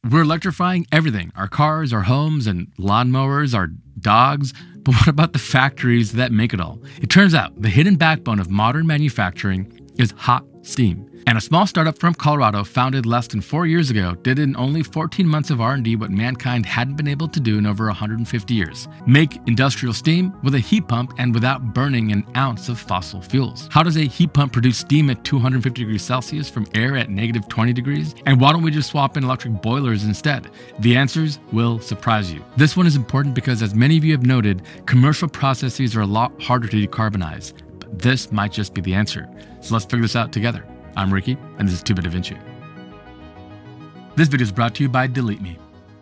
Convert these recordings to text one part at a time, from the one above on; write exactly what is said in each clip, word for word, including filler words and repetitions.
We're electrifying everything, our cars, our homes, and lawnmowers, our dogs. But what about the factories that make it all? It turns out the hidden backbone of modern manufacturing is hot steam. And a small startup from Colorado, founded less than four years ago, did in only fourteen months of R and D what mankind hadn't been able to do in over one hundred fifty years. Make industrial steam with a heat pump and without burning an ounce of fossil fuels. How does a heat pump produce steam at two hundred fifty degrees Celsius from air at negative twenty degrees? And why don't we just swap in electric boilers instead? The answers will surprise you. This one is important because, as many of you have noted, commercial processes are a lot harder to decarbonize. But this might just be the answer. So let's figure this out together. I'm Ricky, and this is two bit Vinci. This video is brought to you by Delete Me.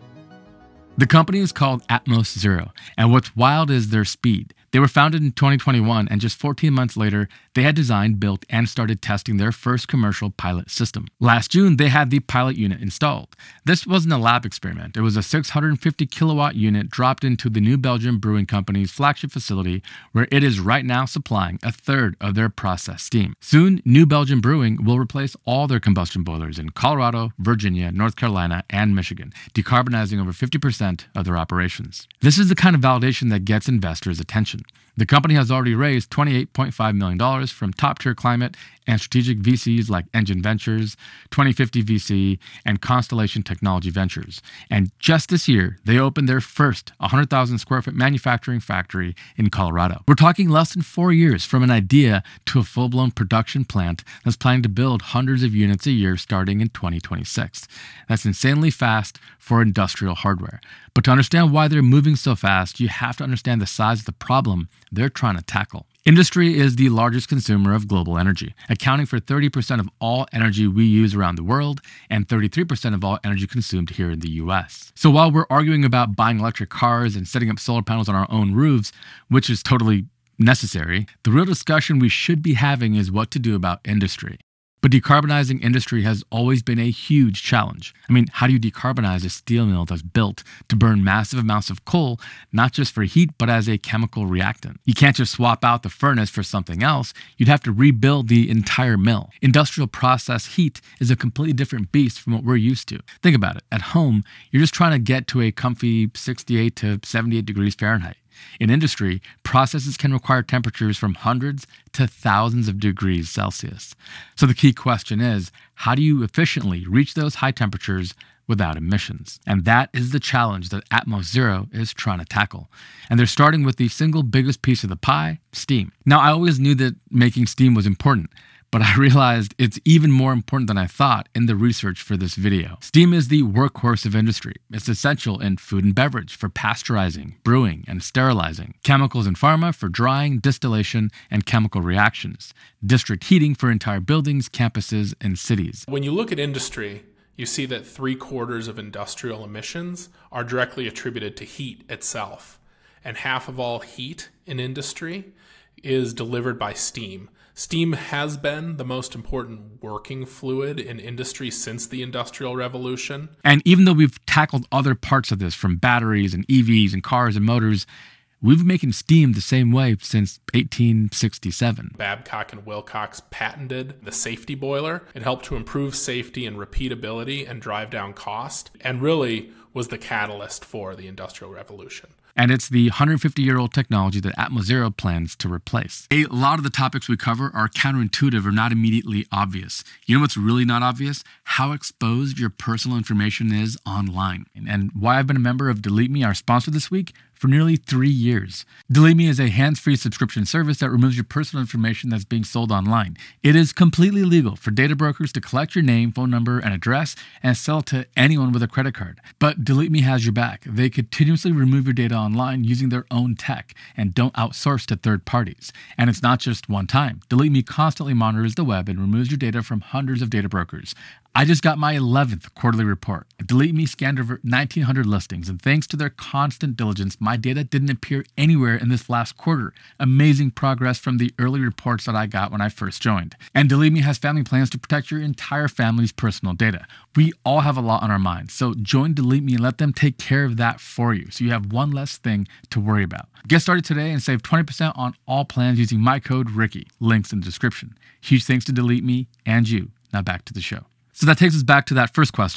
The company is called AtmosZero, and what's wild is their speed. They were founded in twenty twenty-one, and just fourteen months later, they had designed, built, and started testing their first commercial pilot system. Last June, they had the pilot unit installed. This wasn't a lab experiment. It was a six hundred fifty kilowatt unit dropped into the New Belgium Brewing Company's flagship facility, where it is right now supplying a third of their processed steam. Soon, New Belgium Brewing will replace all their combustion boilers in Colorado, Virginia, North Carolina, and Michigan, decarbonizing over fifty percent of their operations. This is the kind of validation that gets investors' attention. The company has already raised twenty-eight point five million dollars from top-tier climate and strategic V Cs like Engine Ventures, twenty fifty V C, and Constellation Technology Ventures. And just this year, they opened their first one hundred thousand square foot manufacturing factory in Colorado. We're talking less than four years from an idea to a full-blown production plant that's planning to build hundreds of units a year starting in twenty twenty-six. That's insanely fast for industrial hardware. But to understand why they're moving so fast, you have to understand the size of the problem they're trying to tackle. Industry is the largest consumer of global energy, accounting for thirty percent of all energy we use around the world and thirty-three percent of all energy consumed here in the U S. So while we're arguing about buying electric cars and setting up solar panels on our own roofs, which is totally necessary, the real discussion we should be having is what to do about industry. But decarbonizing industry has always been a huge challenge. I mean, how do you decarbonize a steel mill that's built to burn massive amounts of coal, not just for heat, but as a chemical reactant? You can't just swap out the furnace for something else. You'd have to rebuild the entire mill. Industrial process heat is a completely different beast from what we're used to. Think about it. At home, you're just trying to get to a comfy sixty-eight to seventy-eight degrees Fahrenheit. In industry, processes can require temperatures from hundreds to thousands of degrees Celsius. So the key question is, how do you efficiently reach those high temperatures without emissions? And that is the challenge that AtmosZero is trying to tackle. And they're starting with the single biggest piece of the pie, steam. Now, I always knew that making steam was important, but I realized it's even more important than I thought in the research for this video. Steam is the workhorse of industry. It's essential in food and beverage for pasteurizing, brewing, and sterilizing, chemicals and pharma for drying, distillation, and chemical reactions, district heating for entire buildings, campuses, and cities. When you look at industry, you see that three quarters of industrial emissions are directly attributed to heat itself. And half of all heat in industry is delivered by steam. Steam has been the most important working fluid in industry since the Industrial Revolution. And even though we've tackled other parts of this, from batteries and E Vs and cars and motors, we've been making steam the same way since eighteen sixty-seven. Babcock and Wilcox patented the safety boiler. It helped to improve safety and repeatability and drive down cost, and really was the catalyst for the Industrial Revolution. And it's the one hundred fifty year old technology that AtmosZero plans to replace. A lot of the topics we cover are counterintuitive or not immediately obvious. You know what's really not obvious? How exposed your personal information is online. And why I've been a member of Delete Me, our sponsor this week, for nearly three years. Delete Me is a hands-free subscription service that removes your personal information that's being sold online. It is completely legal for data brokers to collect your name, phone number, and address and sell it to anyone with a credit card. But Delete Me has your back. They continuously remove your data online using their own tech and don't outsource to third parties. And it's not just one time. Delete Me constantly monitors the web and removes your data from hundreds of data brokers. I just got my eleventh quarterly report. Delete Me scanned over nineteen hundred listings, and thanks to their constant diligence, my data didn't appear anywhere in this last quarter. Amazing progress from the early reports that I got when I first joined. And Delete Me has family plans to protect your entire family's personal data. We all have a lot on our minds, so join Delete Me and let them take care of that for you, so you have one less thing to worry about. Get started today and save twenty percent on all plans using my code Ricky. Links in the description. Huge thanks to Delete Me and you. Now back to the show. So that takes us back to that first question.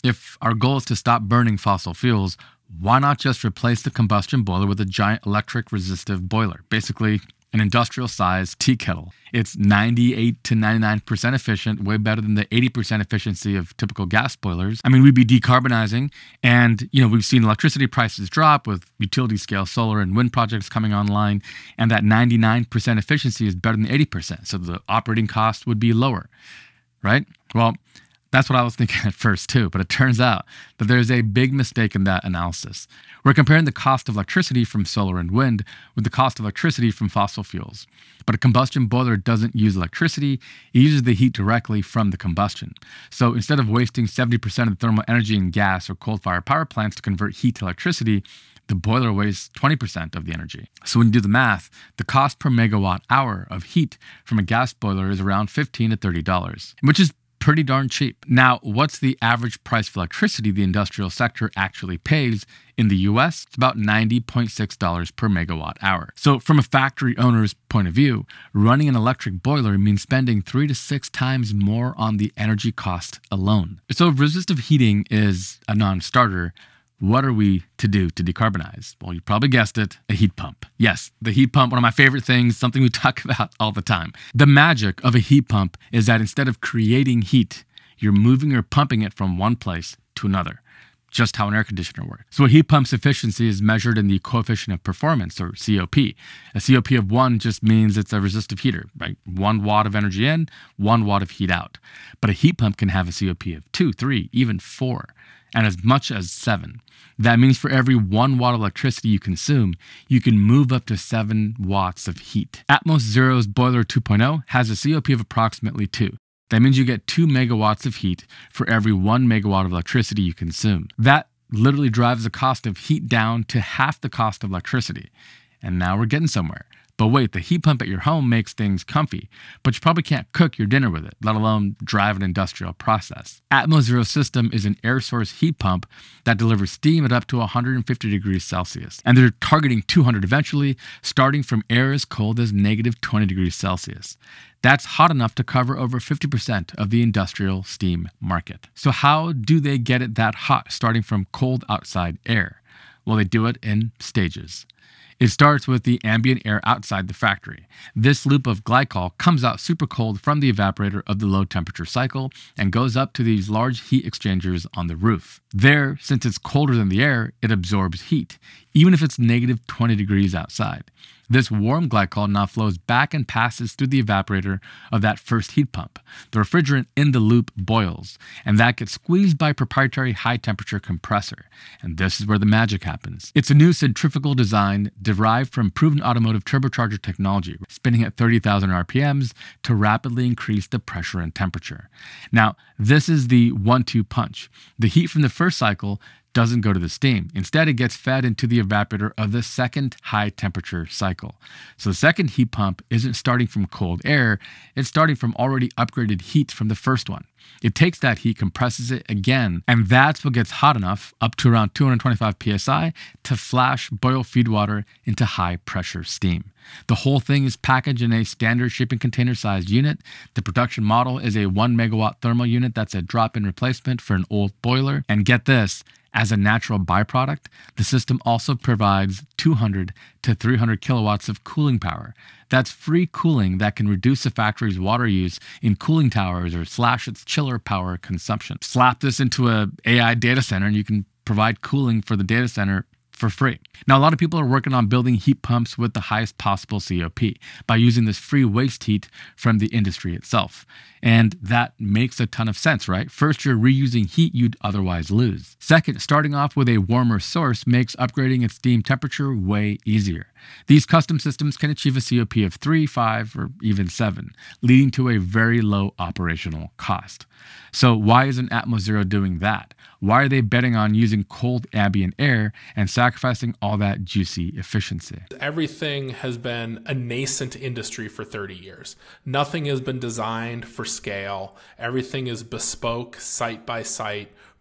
If our goal is to stop burning fossil fuels, why not just replace the combustion boiler with a giant electric resistive boiler? Basically, an industrial-sized tea kettle. It's ninety-eight to ninety-nine percent efficient, way better than the eighty percent efficiency of typical gas boilers. I mean, we'd be decarbonizing, and you know, we've seen electricity prices drop with utility-scale solar and wind projects coming online, and that ninety-nine percent efficiency is better than eighty percent, so the operating cost would be lower, right? Well, that's what I was thinking at first too, but it turns out that there's a big mistake in that analysis. We're comparing the cost of electricity from solar and wind with the cost of electricity from fossil fuels. But a combustion boiler doesn't use electricity, it uses the heat directly from the combustion. So instead of wasting seventy percent of the thermal energy in gas or coal-fired power plants to convert heat to electricity, the boiler wastes twenty percent of the energy. So when you do the math, the cost per megawatt hour of heat from a gas boiler is around fifteen to thirty dollars, which is pretty darn cheap. Now, what's the average price for electricity the industrial sector actually pays in the U S? It's about ninety point six dollars per megawatt hour. So from a factory owner's point of view, running an electric boiler means spending three to six times more on the energy cost alone. So if resistive heating is a non-starter, what are we to do to decarbonize? Well, you probably guessed it, a heat pump. Yes, the heat pump, one of my favorite things, something we talk about all the time. The magic of a heat pump is that instead of creating heat, you're moving or pumping it from one place to another, just how an air conditioner works. So a heat pump's efficiency is measured in the coefficient of performance, or C O P. A C O P of one just means it's a resistive heater, right? One watt of energy in, one watt of heat out. But a heat pump can have a C O P of two, three, even four, and as much as seven. That means for every one watt of electricity you consume, you can move up to seven watts of heat. AtmosZero's Boiler two point oh has a C O P of approximately two. That means you get two megawatts of heat for every one megawatt of electricity you consume. That literally drives the cost of heat down to half the cost of electricity. And now we're getting somewhere. But wait, the heat pump at your home makes things comfy, but you probably can't cook your dinner with it, let alone drive an industrial process. AtmosZero's system is an air source heat pump that delivers steam at up to one hundred fifty degrees Celsius. And they're targeting two hundred eventually, starting from air as cold as negative twenty degrees Celsius. That's hot enough to cover over fifty percent of the industrial steam market. So how do they get it that hot, starting from cold outside air? Well, they do it in stages. It starts with the ambient air outside the factory. This loop of glycol comes out super cold from the evaporator of the low temperature cycle and goes up to these large heat exchangers on the roof. There, since it's colder than the air, it absorbs heat, even if it's negative twenty degrees outside. This warm glycol now flows back and passes through the evaporator of that first heat pump. The refrigerant in the loop boils, and that gets squeezed by a proprietary high-temperature compressor. And this is where the magic happens. It's a new centrifugal design derived from proven automotive turbocharger technology, spinning at thirty thousand R P Ms to rapidly increase the pressure and temperature. Now, this is the one two punch. The heat from the first cycle doesn't go to the steam. Instead, it gets fed into the evaporator of the second high temperature cycle. So the second heat pump isn't starting from cold air, it's starting from already upgraded heat from the first one. It takes that heat, compresses it again, and that's what gets hot enough, up to around two hundred twenty-five P S I, to flash boil feed water into high pressure steam. The whole thing is packaged in a standard shipping container sized unit. The production model is a one megawatt thermal unit that's a drop-in replacement for an old boiler. And get this, as a natural byproduct, the system also provides two hundred to three hundred kilowatts of cooling power. That's free cooling that can reduce the factory's water use in cooling towers or slash its chiller power consumption. Slap this into a AI data center and you can provide cooling for the data center for free. Now, a lot of people are working on building heat pumps with the highest possible C O P by using this free waste heat from the industry itself. And that makes a ton of sense, right? First, you're reusing heat you'd otherwise lose. Second, starting off with a warmer source makes upgrading its steam temperature way easier. These custom systems can achieve a C O P of three, five, or even seven, leading to a very low operational cost. So why isn't AtmosZero doing that? Why are they betting on using cold ambient air and sacrificing all that juicy efficiency? Everything has been a nascent industry for thirty years. Nothing has been designed for scale. Everything is bespoke, site by site,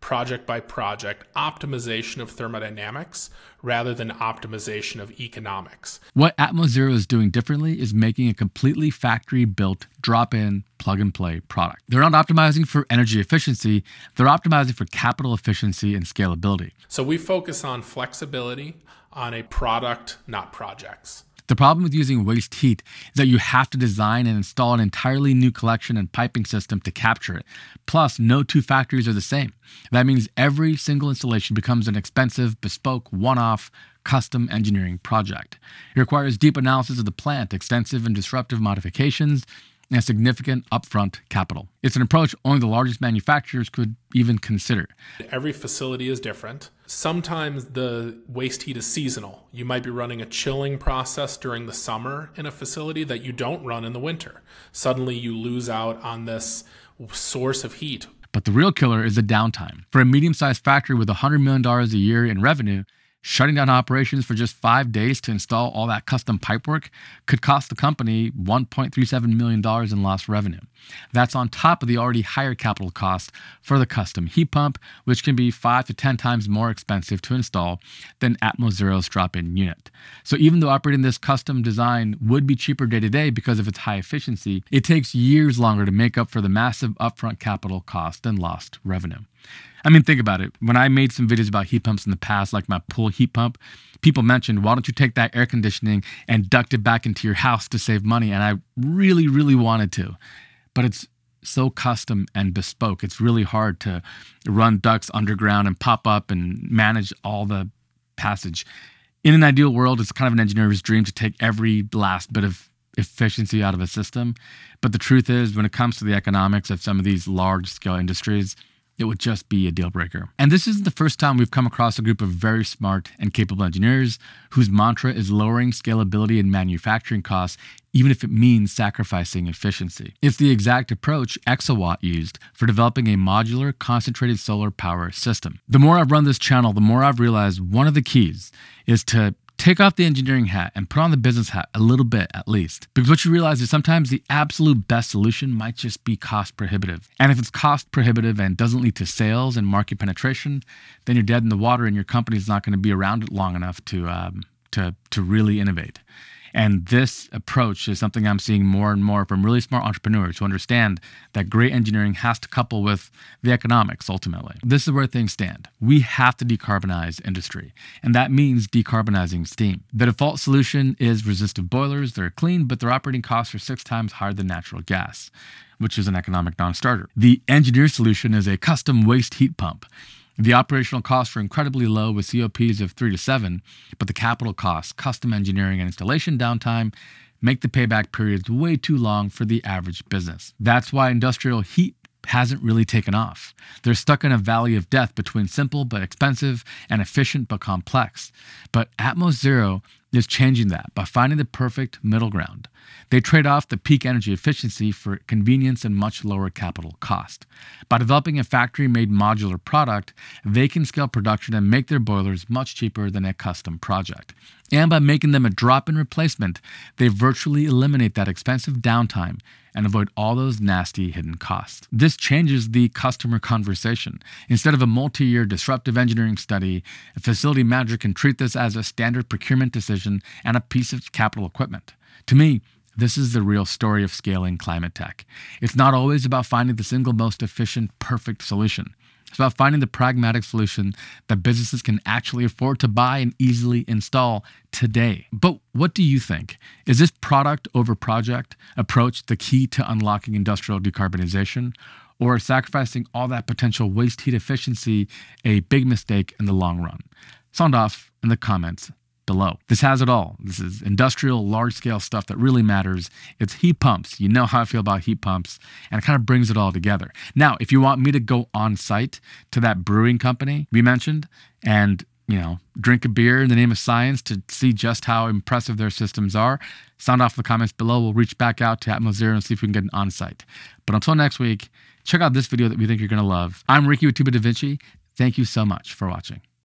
project by project optimization of thermodynamics rather than optimization of economics. What AtmosZero is doing differently is making a completely factory-built, drop-in, plug-and-play product. They're not optimizing for energy efficiency, they're optimizing for capital efficiency and scalability. So we focus on flexibility on a product, not projects. The problem with using waste heat is that you have to design and install an entirely new collection and piping system to capture it. Plus, no two factories are the same. That means every single installation becomes an expensive, bespoke, one-off, custom engineering project. It requires deep analysis of the plant, extensive and disruptive modifications, and significant upfront capital. It's an approach only the largest manufacturers could even consider. Every facility is different. Sometimes the waste heat is seasonal. You might be running a chilling process during the summer in a facility that you don't run in the winter. Suddenly you lose out on this source of heat. But the real killer is the downtime. For a medium-sized factory with one hundred million dollars a year in revenue, shutting down operations for just five days to install all that custom pipework could cost the company one point three seven million dollars in lost revenue. That's on top of the already higher capital cost for the custom heat pump, which can be five to ten times more expensive to install than AtmosZero's drop-in unit. So even though operating this custom design would be cheaper day to day because of its high efficiency, it takes years longer to make up for the massive upfront capital cost and lost revenue. I mean, think about it. When I made some videos about heat pumps in the past, like my pool heat pump, people mentioned, why don't you take that air conditioning and duct it back into your house to save money? And I really, really wanted to. But it's so custom and bespoke. It's really hard to run ducts underground and pop up and manage all the passage. In an ideal world, it's kind of an engineer's dream to take every last bit of efficiency out of a system. But the truth is, when it comes to the economics of some of these large-scale industries, it would just be a deal breaker. And this isn't the first time we've come across a group of very smart and capable engineers whose mantra is lowering scalability and manufacturing costs, even if it means sacrificing efficiency. It's the exact approach Exawatt used for developing a modular, concentrated solar power system. The more I've run this channel, the more I've realized one of the keys is to take off the engineering hat and put on the business hat a little bit at least. Because what you realize is sometimes the absolute best solution might just be cost prohibitive. And if it's cost prohibitive and doesn't lead to sales and market penetration, then you're dead in the water and your company's not going to be around long enough to, um, to, to really innovate. And this approach is something I'm seeing more and more from really smart entrepreneurs who understand that great engineering has to couple with the economics ultimately. This is where things stand. We have to decarbonize industry, and that means decarbonizing steam. The default solution is resistive boilers. They're clean, but their operating costs are six times higher than natural gas, which is an economic non-starter. The engineered solution is a custom waste heat pump. The operational costs are incredibly low with C O Ps of three to seven, but the capital costs, custom engineering and installation downtime make the payback periods way too long for the average business. That's why industrial heat hasn't really taken off. They're stuck in a valley of death between simple but expensive and efficient but complex. But AtmosZero is changing that by finding the perfect middle ground. They trade off the peak energy efficiency for convenience and much lower capital cost. By developing a factory-made modular product, they can scale production and make their boilers much cheaper than a custom project. And by making them a drop-in replacement, they virtually eliminate that expensive downtime and avoid all those nasty hidden costs. This changes the customer conversation. Instead of a multi-year disruptive engineering study, a facility manager can treat this as a standard procurement decision and a piece of capital equipment. To me, this is the real story of scaling climate tech. It's not always about finding the single most efficient, perfect solution. It's about finding the pragmatic solution that businesses can actually afford to buy and easily install today. But what do you think? Is this product over project approach the key to unlocking industrial decarbonization? Or is sacrificing all that potential waste heat efficiency a big mistake in the long run? Sound off in the comments below. This has it all. This is industrial, large-scale stuff that really matters. It's heat pumps. You know how I feel about heat pumps, and it kind of brings it all together. Now, if you want me to go on site to that brewing company we mentioned and, you know, drink a beer in the name of science to see just how impressive their systems are, sound off in the comments below. We'll reach back out to AtmosZero and see if we can get an on-site. But until next week, check out this video that we think you're going to love. I'm Ricky with Vinci. Thank you so much for watching.